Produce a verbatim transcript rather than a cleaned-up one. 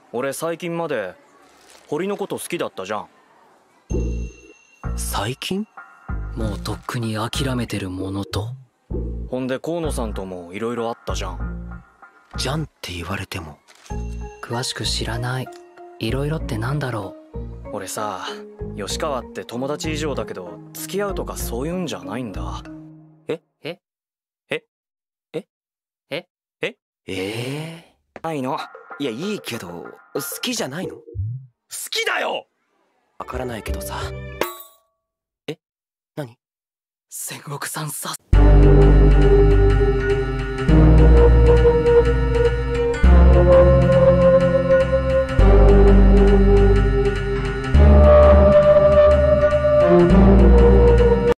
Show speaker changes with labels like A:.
A: 俺最近まで堀のこと好きだったじゃん。
B: 最近？
C: もうとっくに諦めてるものと。
A: ほんで河野さんともいろいろあったじゃん。
B: じゃんって言われても
C: 詳しく知らない。いろいろってなんだろ
A: う。俺さ、吉川って友達以上だけど付き合うとかそういうんじゃないんだ。
B: ええ
A: ええ
B: えええー、
A: ないの。
B: いや、いいけど好きじゃないの？好
A: きだよ。
B: わからないけどさ。え、何？
C: 戦国さんさ